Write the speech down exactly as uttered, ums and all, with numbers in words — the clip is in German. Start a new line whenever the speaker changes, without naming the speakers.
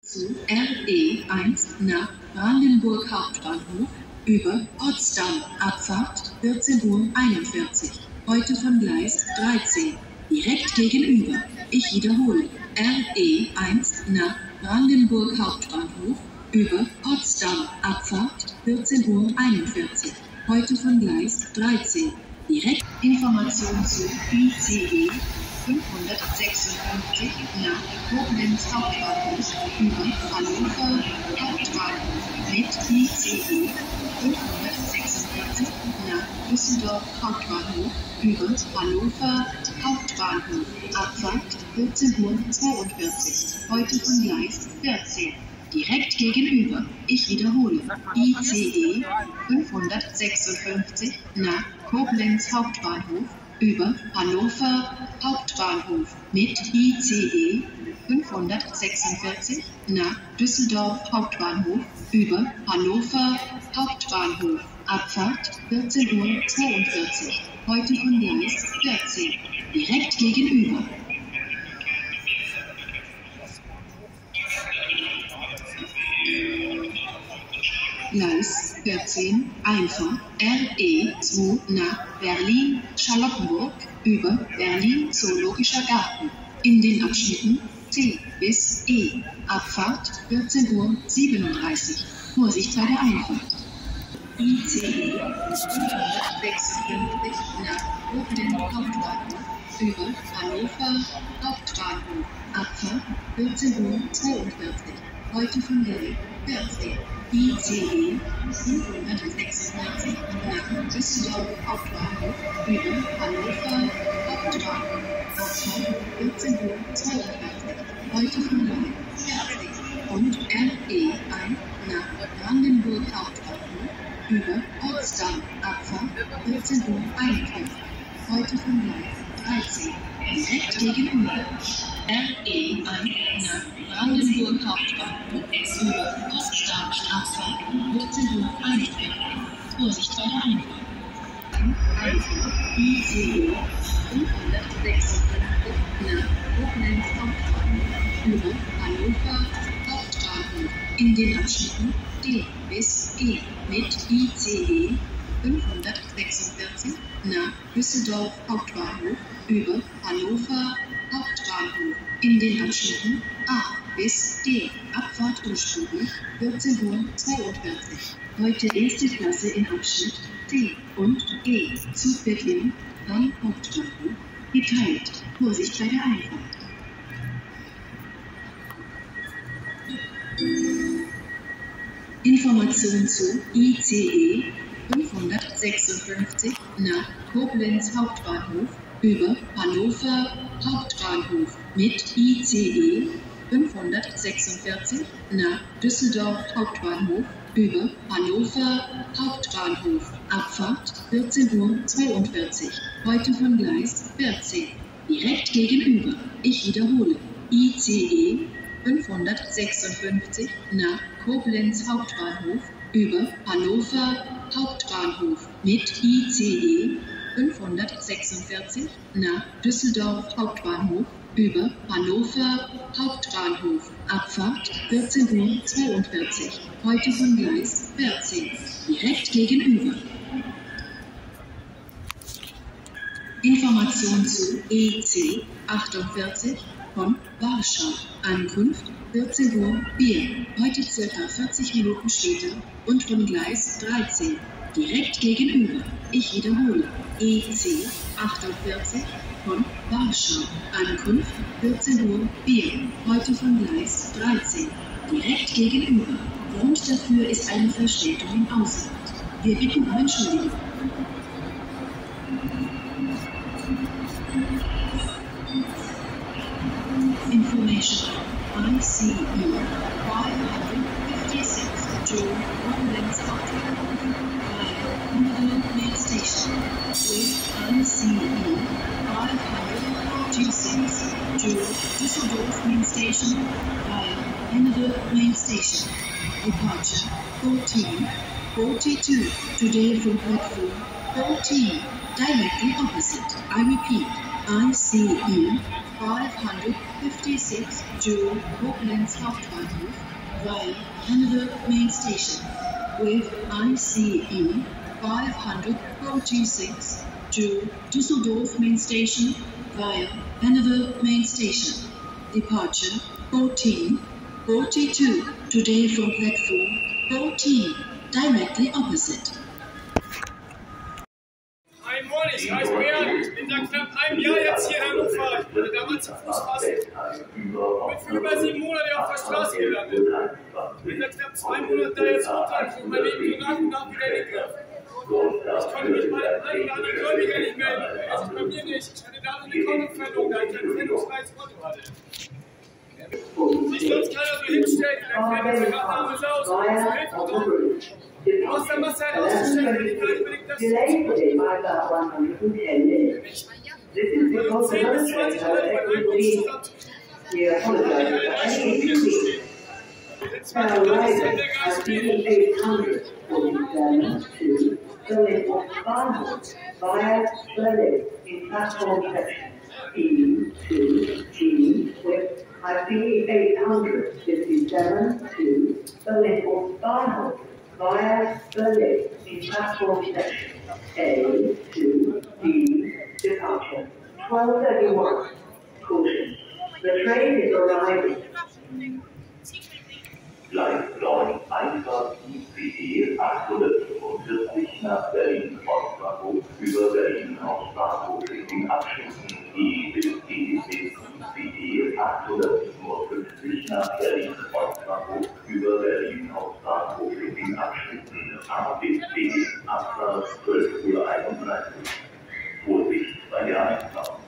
zu R E eins nach Brandenburg Hauptbahnhof über Potsdam, Abfahrt vierzehn Uhr einundvierzig. Heute von Gleis dreizehn, direkt gegenüber. Ich wiederhole, R E eins nach Brandenburg Hauptbahnhof über Potsdam, Abfahrt vierzehn Uhr einundvierzig. Heute von Gleis dreizehn, direkt. Information zu I C E fünfhundertsechsundfünfzig nach Koblenz Hauptbahnhof über Hannover Hauptbahnhof mit I C E fünfhundertsechsundvierzig nach Düsseldorf Hauptbahnhof über Hannover Hauptbahnhof. Abfahrt vierzehn Uhr zweiundvierzig. Heute von Gleis vierzehn. Direkt gegenüber. Ich wiederhole. I C E fünfhundertsechsundfünfzig nach Koblenz Hauptbahnhof über Hannover Hauptbahnhof mit I C E fünfhundertsechsundvierzig nach Düsseldorf Hauptbahnhof über Hannover Hauptbahnhof. Abfahrt vierzehn Uhr zweiundvierzig. Heute von Gleis vierzehn. Direkt gegenüber. Gleis vierzehn, Einfahrt R E zwei nach Berlin-Charlottenburg über Berlin-Zoologischer Garten in den Abschnitten C bis E. Abfahrt vierzehn Uhr siebenunddreißig. Vorsicht bei der Einfahrt. I C E fünfhundertsechsundfünfzig nach Koblenz Hauptbahnhof über Hannover Hauptbahnhof. Abfahrt vierzehn Uhr zweiundvierzig. Heute von Gleis vierzehn. I C E fünfhundertsechsundvierzig nach Düsseldorf Hauptbahnhof über Hannover Hauptbahnhof. Abfahrt vierzehn Uhr zweiundvierzig. Heute von Gleis vierzehn. Und R E eins nach Brandenburg Hauptbahnhof über Potsdam. Abfahrt vierzehn Uhr einundvierzig. Heute von Gleis dreizehn. Direkt gegenüber. R E eins nach Brandenburg Hauptbahnhof über Potsdam. Abfahrt vierzehn Uhr einundvierzig. Vorsicht bei der Einfahrt. Einfahrt I C E fünfhundertsechsundfünfzig nach Koblenz Hauptbahnhof über Hannover Hauptbahnhof in den Abschnitten D bis E mit I C E fünfhundertsechsundvierzig nach Düsseldorf Hauptbahnhof über Hannover Hauptbahnhof in den Abschnitten A bis D. Abfahrt ursprünglich vierzehn Uhr zweiundvierzig. Heute erste Klasse im Abschnitt C und E. Zugverkehr am Hauptbahnhof geteilt. Vorsicht bei der Einfahrt. Information zu I C E fünfhundertsechsundfünfzig nach Koblenz Hauptbahnhof über Hannover Hauptbahnhof mit I C E fünfhundertsechsundvierzig nach Düsseldorf Hauptbahnhof über Hannover Hauptbahnhof. Abfahrt vierzehn Uhr zweiundvierzig. Heute von Gleis vierzehn. Direkt gegenüber. Ich wiederhole. I C E fünfhundertsechsundfünfzig nach Koblenz Hauptbahnhof über Hannover Hauptbahnhof mit I C E fünfhundertsechsundvierzig nach Düsseldorf Hauptbahnhof über Hannover Hauptbahnhof. Abfahrt vierzehn Uhr zweiundvierzig. Heute von Gleis vierzehn. Direkt gegenüber. Information zu E C achtundvierzig von Warschau. Ankunft vierzehn Uhr vier. Heute circa vierzig Minuten später und von Gleis dreizehn. Direkt gegenüber. Ich wiederhole. E C achtundvierzig von Warschau. Ankunft vierzehn Uhr vier. Heute von Gleis dreizehn. Direkt gegenüber. Grund dafür ist eine Verspätung im Ausland. Wir bitten um Entschuldigung. Information. I C E five fifty-six to Koblenz Hauptbahnhof via Niederland Main Station with I C E five forty-six to Düsseldorf Main Station via Niederland Main Station. Departure fourteen forty-two. Today from platform fourteen, directly opposite. I repeat, I C E five hundred fifty-six to Koblenz Hauptbahnhof via Hanover Main Station with I C E five hundred forty-six to Düsseldorf Main Station via Hanover Main Station. Departure fourteen forty-two. Today from platform fourteen, directly opposite.
Hi Moin, ich heiße Bernd, ich bin seit knapp einem Jahr jetzt hier in Hannover. Ich wurde damals zu Fuß fassen. Ich bin für über sieben Monate auf der Straße gelandet. Ich bin seit knapp zwei Monaten da jetzt runter und mein Leben so nach und nach wieder in den Griff. Ich konnte mich bei dem einen oder anderen Gläubiger nicht melden. Er sich bei mir nicht. Ich hatte da noch eine Kontopfällung, da ich kein pfändungsfreies Konto hatte. Sich sonst keiner so hinstellen, dann fährt er gerade alles aus und so hilft uns auch. Aus der Masse halt auszustellen, wenn ich gar nicht unbedingt das zehn bis zwanzig Euro bei einem Grundstück abzustellen. Wir sind zwar die Landesstelle der Geistlichen.
Via Berlin in platform section E two G with I P eight hundred fifty-seven to Berlin Bahnhof via Berlin in platform section A two D departure twelve thirty-one. Caution. The train is arriving.
Gleis neun, Einfahrt I C E achthundertfünfundvierzig nach Berlin Ostbahnhof über Berlin Hauptbahnhof in den Abschnitten E bis D bis I C E achthundertsiebenundfünfzig nach Berlin Ostbahnhof über Berlin Hauptbahnhof in den Abschnitten A bis D, Abfahrt zwölf Uhr einunddreißig. Vorsicht bei der Einfahrt.